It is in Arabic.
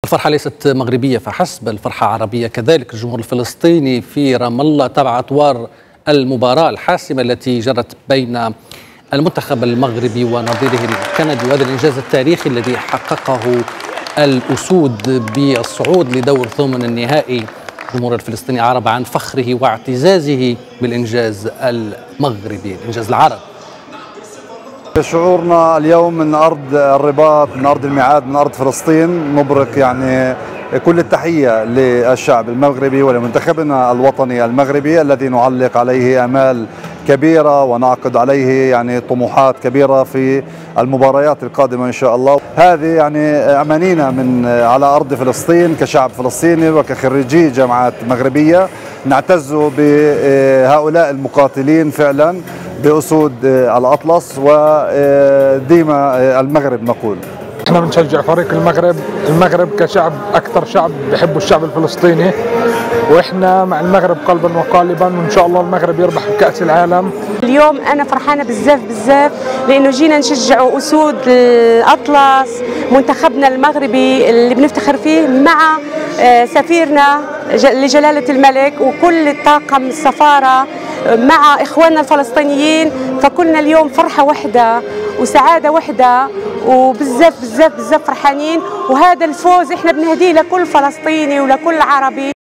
الفرحة ليست مغربية فحسب، الفرحة عربية كذلك. الجمهور الفلسطيني في رام الله تابع أطوار المباراة الحاسمة التي جرت بين المنتخب المغربي ونظيره الكندي، وهذا الإنجاز التاريخي الذي حققه الأسود بالصعود لدور ثمن النهائي. الجمهور الفلسطيني عرب عن فخره واعتزازه بالإنجاز المغربي، الإنجاز العربي. شعورنا اليوم من أرض الرباط، من أرض الميعاد، من أرض فلسطين، نبرك يعني كل التحية للشعب المغربي ولمنتخبنا الوطني المغربي الذي نعلق عليه آمال كبيرة ونعقد عليه يعني طموحات كبيرة في المباريات القادمة إن شاء الله. هذه يعني أمانينا من على أرض فلسطين كشعب فلسطيني وكخريجي جامعات مغربية، نعتز بهؤلاء المقاتلين فعلا بأسود الأطلس وديما المغرب نقول. احنا بنشجع فريق المغرب كشعب، اكثر شعب بحبه الشعب الفلسطيني، واحنا مع المغرب قلبا وقالبا، وان شاء الله المغرب يربح بكأس العالم. اليوم انا فرحانه بزاف لانه جينا نشجع اسود الاطلس، منتخبنا المغربي اللي بنفتخر فيه مع سفيرنا لجلاله الملك وكل الطاقم السفاره مع اخواننا الفلسطينيين. فكلنا اليوم فرحه واحده وسعاده واحده وبزاف فرحانين، وهذا الفوز احنا بنهديه لكل فلسطيني ولكل عربي.